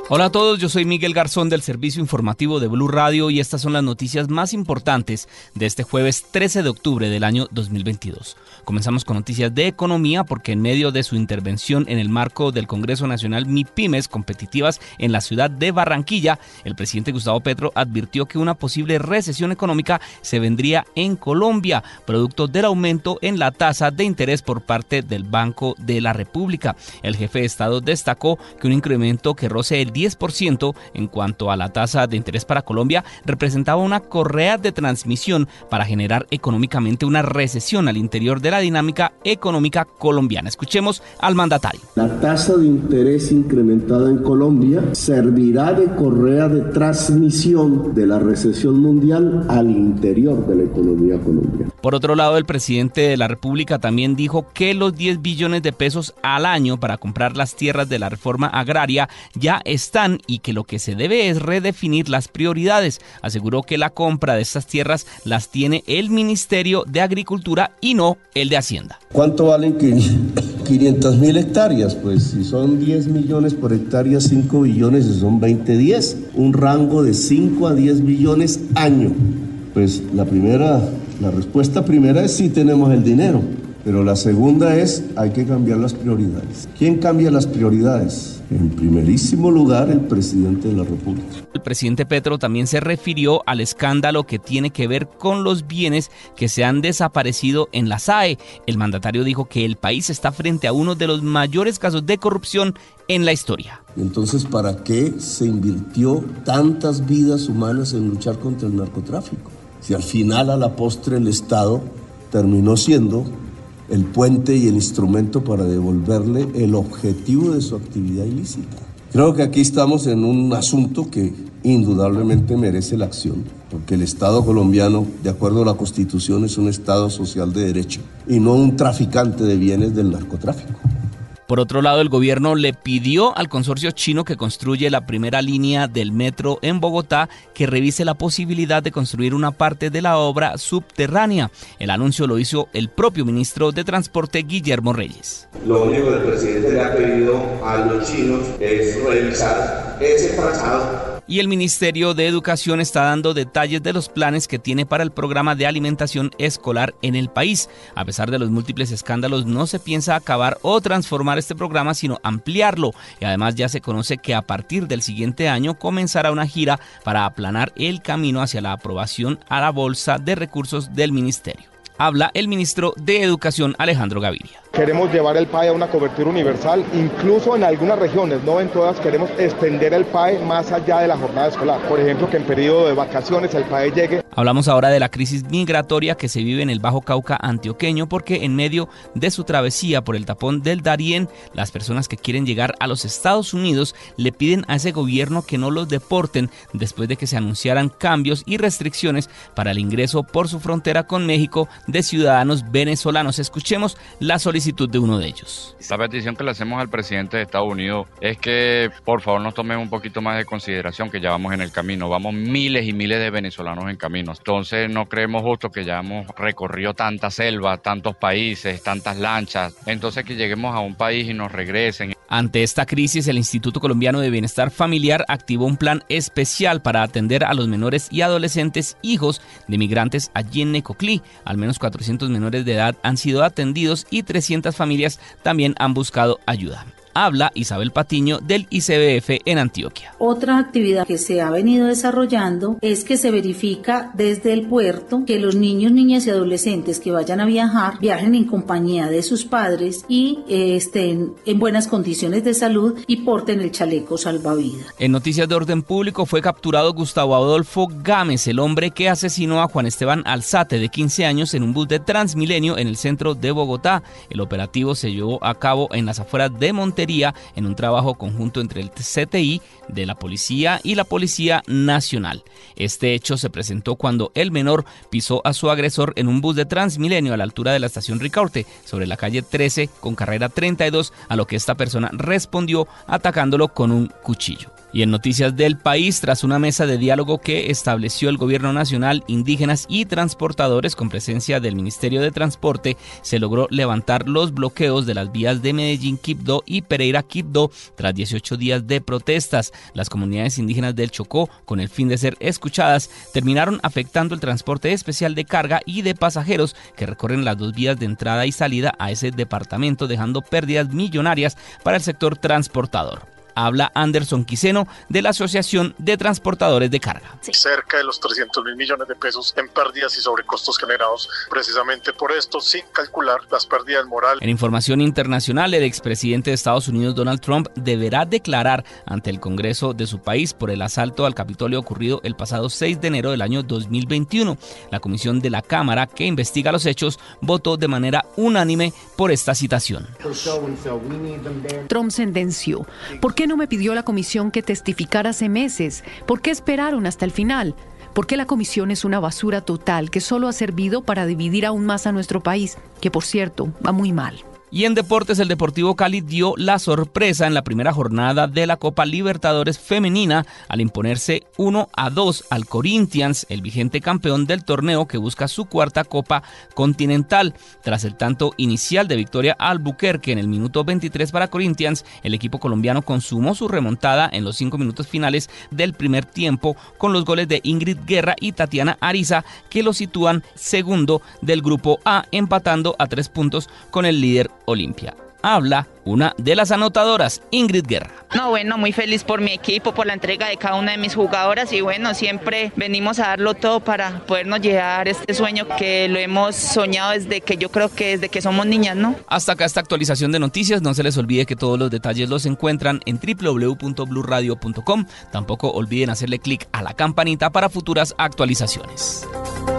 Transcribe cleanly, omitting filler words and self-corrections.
Hola a todos, yo soy Miguel Garzón del Servicio Informativo de Blue Radio y estas son las noticias más importantes de este jueves 13 de octubre del año 2022. Comenzamos con noticias de economía porque en medio de su intervención en el marco del Congreso Nacional MIPYMES Competitivas en la ciudad de Barranquilla, el presidente Gustavo Petro advirtió que una posible recesión económica se vendría en Colombia, producto del aumento en la tasa de interés por parte del Banco de la República. El jefe de Estado destacó que un incremento que roce el 10% en cuanto a la tasa de interés para Colombia representaba una correa de transmisión para generar económicamente una recesión al interior de la dinámica económica colombiana. Escuchemos al mandatario. La tasa de interés incrementada en Colombia servirá de correa de transmisión de la recesión mundial al interior de la economía colombiana. Por otro lado, el presidente de la República también dijo que los 10 billones de pesos al año para comprar las tierras de la reforma agraria ya están y que lo que se debe es redefinir las prioridades. Aseguró que la compra de estas tierras las tiene el Ministerio de Agricultura y no el de Hacienda. ¿Cuánto valen 500.000 hectáreas? Pues si son 10 millones por hectárea, 5 billones, son 20-10. Un rango de 5 a 10 billones año. Pues la respuesta primera es sí tenemos el dinero, pero la segunda es hay que cambiar las prioridades. ¿Quién cambia las prioridades? En primerísimo lugar, el presidente de la República. El presidente Petro también se refirió al escándalo que tiene que ver con los bienes que se han desaparecido en la SAE. El mandatario dijo que el país está frente a uno de los mayores casos de corrupción en la historia. Entonces, ¿para qué se invirtió tantas vidas humanas en luchar contra el narcotráfico? Si al final, a la postre, el Estado terminó siendo el puente y el instrumento para devolverle el objetivo de su actividad ilícita. Creo que aquí estamos en un asunto que indudablemente merece la acción, porque el Estado colombiano, de acuerdo a la Constitución, es un Estado social de derecho y no un traficante de bienes del narcotráfico. Por otro lado, el gobierno le pidió al consorcio chino que construye la primera línea del metro en Bogotá que revise la posibilidad de construir una parte de la obra subterránea. El anuncio lo hizo el propio ministro de Transporte, Guillermo Reyes. Lo único que el presidente le ha pedido a los chinos es revisar ese trazado. Y el Ministerio de Educación está dando detalles de los planes que tiene para el programa de alimentación escolar en el país. A pesar de los múltiples escándalos, no se piensa acabar o transformar este programa, sino ampliarlo. Y además ya se conoce que a partir del siguiente año comenzará una gira para aplanar el camino hacia la aprobación a la bolsa de recursos del ministerio. Habla el ministro de Educación, Alejandro Gaviria. Queremos llevar el PAE a una cobertura universal, incluso en algunas regiones, no en todas, queremos extender el PAE más allá de la jornada escolar. Por ejemplo, que en periodo de vacaciones el PAE llegue. Hablamos ahora de la crisis migratoria que se vive en el Bajo Cauca antioqueño porque en medio de su travesía por el tapón del Darién, las personas que quieren llegar a los Estados Unidos le piden a ese gobierno que no los deporten después de que se anunciaran cambios y restricciones para el ingreso por su frontera con México de ciudadanos venezolanos. Escuchemos la solicitud de uno de ellos. La petición que le hacemos al presidente de Estados Unidos es que por favor nos tomen un poquito más de consideración, que ya vamos en el camino, vamos miles y miles de venezolanos en camino. Entonces no creemos justo que ya hemos recorrido tanta selva, tantos países, tantas lanchas, entonces que lleguemos a un país y nos regresen. Ante esta crisis, el Instituto Colombiano de Bienestar Familiar activó un plan especial para atender a los menores y adolescentes hijos de migrantes allí en Necoclí. Al menos 400 menores de edad han sido atendidos y 300 familias también han buscado ayuda. Habla Isabel Patiño del ICBF en Antioquia. Otra actividad que se ha venido desarrollando es que se verifica desde el puerto que los niños, niñas y adolescentes que vayan a viajar, viajen en compañía de sus padres y estén en buenas condiciones de salud y porten el chaleco salvavidas. En noticias de orden público fue capturado Gustavo Adolfo Gámez, el hombre que asesinó a Juan Esteban Alzate de 15 años en un bus de Transmilenio en el centro de Bogotá. El operativo se llevó a cabo en las afueras de Montería en un trabajo conjunto entre el CTI de la policía y la Policía Nacional. Este hecho se presentó cuando el menor pisó a su agresor en un bus de Transmilenio a la altura de la estación Ricaurte, sobre la calle 13 con carrera 32, a lo que esta persona respondió atacándolo con un cuchillo. Y en noticias del país, tras una mesa de diálogo que estableció el Gobierno Nacional, indígenas y transportadores con presencia del Ministerio de Transporte, se logró levantar los bloqueos de las vías de Medellín-Quibdó y Pereira-Quibdó tras 18 días de protestas. Las comunidades indígenas del Chocó, con el fin de ser escuchadas, terminaron afectando el transporte especial de carga y de pasajeros que recorren las dos vías de entrada y salida a ese departamento, dejando pérdidas millonarias para el sector transportador. Habla Anderson Quiseno de la Asociación de Transportadores de Carga. Cerca de los 300.000 millones de pesos en pérdidas y sobrecostos generados precisamente por esto, sin calcular las pérdidas morales. En información internacional, el expresidente de Estados Unidos, Donald Trump, deberá declarar ante el Congreso de su país por el asalto al Capitolio ocurrido el pasado 6 de enero del año 2021. La comisión de la Cámara que investiga los hechos votó de manera unánime por esta citación. Trump sentenció: ¿por qué no me pidió la comisión que testificara hace meses? ¿Por qué esperaron hasta el final? ¿Por qué la comisión es una basura total que solo ha servido para dividir aún más a nuestro país, que por cierto va muy mal? Y en deportes, el Deportivo Cali dio la sorpresa en la primera jornada de la Copa Libertadores Femenina al imponerse 1-2 al Corinthians, el vigente campeón del torneo que busca su cuarta Copa Continental. Tras el tanto inicial de Victoria Albuquerque en el minuto 23 para Corinthians, el equipo colombiano consumó su remontada en los 5 minutos finales del primer tiempo con los goles de Ingrid Guerra y Tatiana Ariza, que lo sitúan segundo del grupo A, empatando a 3 puntos con el líder Olimpia. Habla una de las anotadoras, Ingrid Guerra. Muy feliz por mi equipo, por la entrega de cada una de mis jugadoras y siempre venimos a darlo todo para podernos llevar este sueño que lo hemos soñado desde que somos niñas, ¿no? Hasta acá esta actualización de noticias. No se les olvide que todos los detalles los encuentran en www.bluradio.com. Tampoco olviden hacerle clic a la campanita para futuras actualizaciones.